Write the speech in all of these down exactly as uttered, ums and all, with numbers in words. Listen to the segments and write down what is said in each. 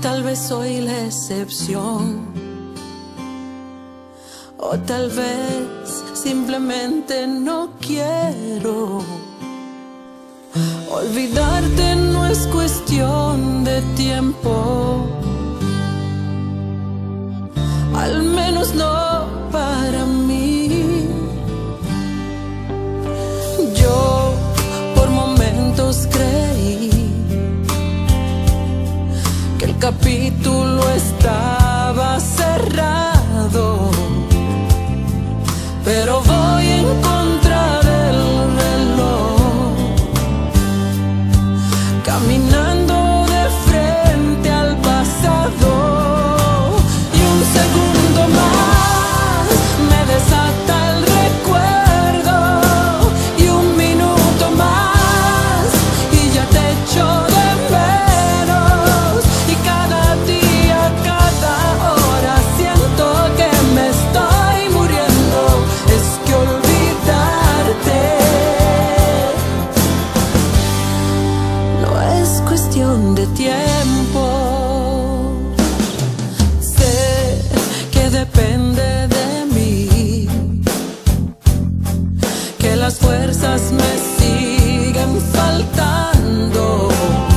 tal vez soy la excepción, o tal vez simplemente no quiero. Olvidarte no es cuestión de tiempo, al menos no para mí. Yo por momentos creí que el capítulo estaba cerrado, pero voy en contra del reloj, caminando de frente al pasado. Y un segundo más me desata el recuerdo, y un minuto más y ya te echo de menos. Y cada día, cada hora siento que me estoy muriendo. Es que olvidarte no es cuestión de tiempo. Sé que depende de mí, que las fuerzas me siguen faltando,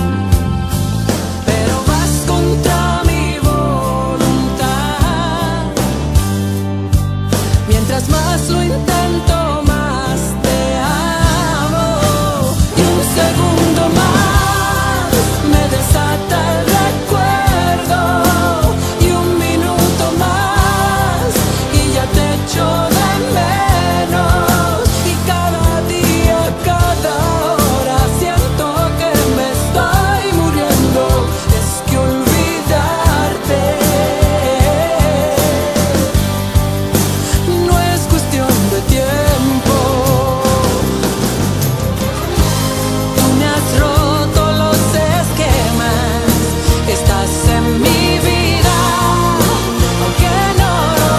pero vas contra mi voluntad. Mientras más lo intento, más te amo. Y un segundo más me desata el recuerdo, y un minuto más y ya te echo de menos. Y cada día, cada hora siento que me estoy muriendo. Es que olvidarte no es cuestión de tiempo. Tú me has roto los esquemas, estás en mi vida, aunque no lo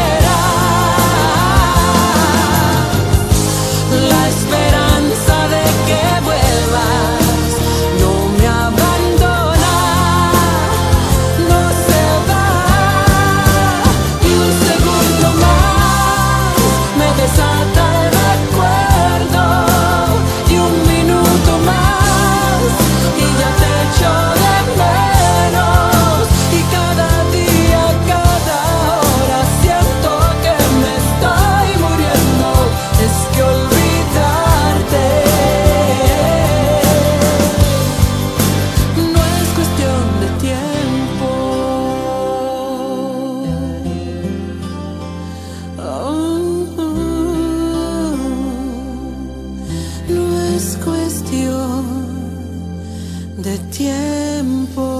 quieras. La esperanza de que vuelvas no me abandona, no se va. Y un segundo más me desata el recuerdo, y un minuto más y ya te echo de menos. Y cada día, cada hora siento que me estoy muriendo. Es que olvidarte no es cuestión de tiempo. Oh, no es cuestión de tiempo.